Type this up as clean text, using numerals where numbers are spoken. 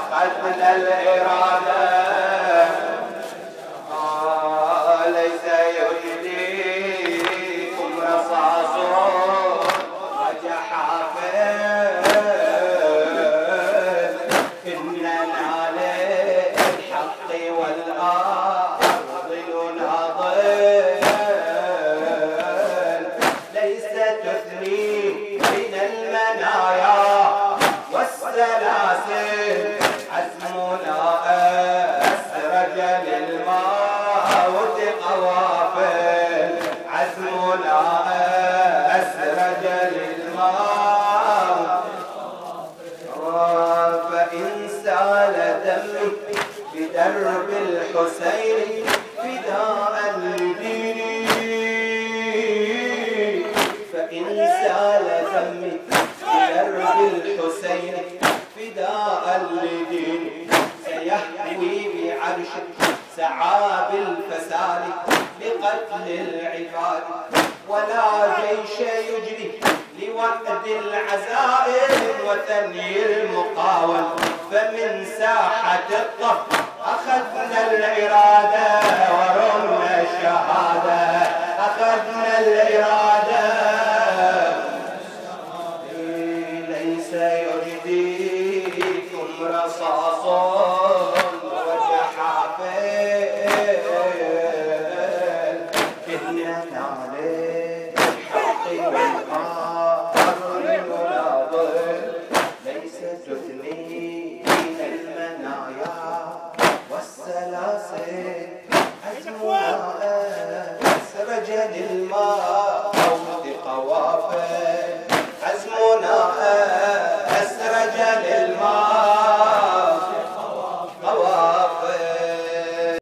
أخذنا الإرادة ليس يجديكم رصاص وجحافل إننا للحق والأرض نناضل ليس تثني من المنايا والسلاسل عزمنا أسرج للموت قوافل عزمنا أسرج للموت فإن سال دمي بدرب الحسين فداء لديني فإن سال دمي بدرب الحسين فداء لديني سيهوي بعرش سعاب الفساد لقتل العباد ولا جيش يجري لوحد العزائم وثني المقاوم فمن ساحة الطف أخذنا الإرادة ورمنا الشهادة أخذنا الإرادة ليس يجديكم رصاص